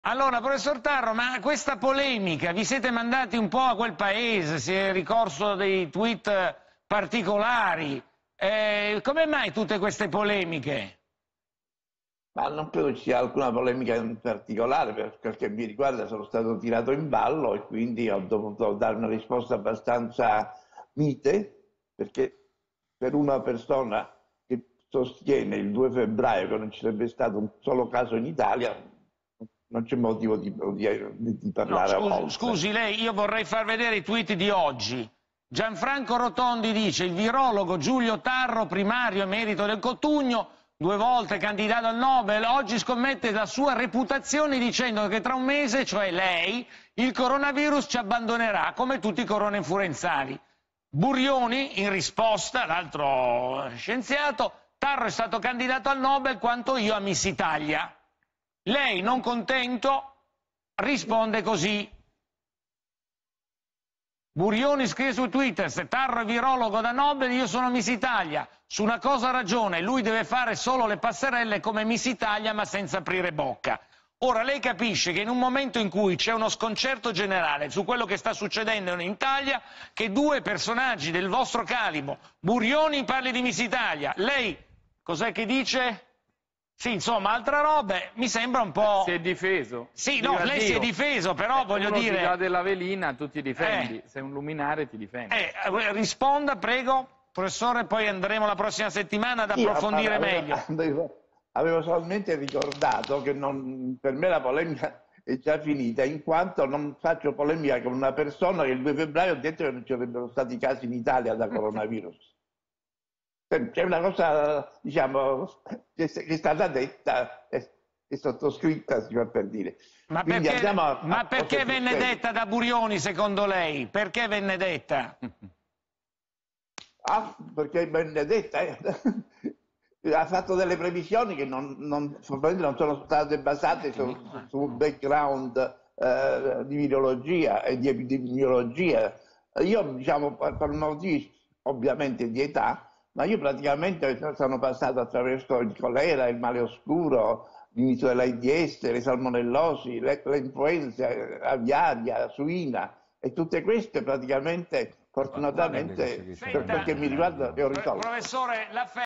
Allora, professor Tarro, ma questa polemica, vi siete mandati un po' a quel paese, si è ricorso dei tweet particolari, come mai tutte queste polemiche? Ma non credo ci sia alcuna polemica in particolare, per quel che mi riguarda sono stato tirato in ballo e quindi ho dovuto dare una risposta abbastanza mite, perché per una persona che sostiene il 2 febbraio che non ci sarebbe stato un solo caso in Italia, non c'è motivo di No, parlare oltre. scusi lei, io vorrei far vedere i tweet di oggi. Gianfranco Rotondi dice: il virologo Giulio Tarro, primario emerito del Cotugno, 2 volte candidato al Nobel, oggi scommette la sua reputazione dicendo che tra un mese, cioè lei, il coronavirus ci abbandonerà, come tutti i coronainfluenzali. Burioni, in risposta, l'altro scienziato: Tarro è stato candidato al Nobel quanto io a Miss Italia. Lei, non contento, risponde così. Burioni scrive su Twitter: se Tarro è virologo da Nobel, io sono Miss Italia. Su una cosa ha ragione, lui deve fare solo le passerelle come Miss Italia ma senza aprire bocca. Ora lei capisce che in un momento in cui c'è uno sconcerto generale su quello che sta succedendo in Italia, che due personaggi del vostro calibro, Burioni parli di Miss Italia, lei cos'è che dice? Sì, insomma, altra roba, mi sembra un po'... Si è difeso. Sì, no, lei si è difeso, però voglio uno dire... ti dà della velina, tu ti difendi. Sei un luminare, ti difendi. Risponda, prego, professore, poi andremo la prossima settimana ad approfondire meglio. Avevo solamente ricordato che per me la polemica è già finita, in quanto non faccio polemica con una persona che il 2 febbraio ha detto che non ci sarebbero stati casi in Italia da coronavirus. C'è una cosa, diciamo, che è stata detta e sottoscritta, si fa per dire. Ma perché venne detta da Burioni, secondo lei? Perché venne detta? Ah, perché Benedetta ha fatto delle previsioni che non sono state basate su un background di virologia e di epidemiologia. Io, diciamo, per motivi ovviamente di età, ma io praticamente sono passato attraverso il colera, il male oscuro, l'inizio dell'AIDS, le salmonellosi, l'influenza aviaria, suina, e tutte queste praticamente, fortunatamente, per quel che mi riguarda, le ho risolto. Professore,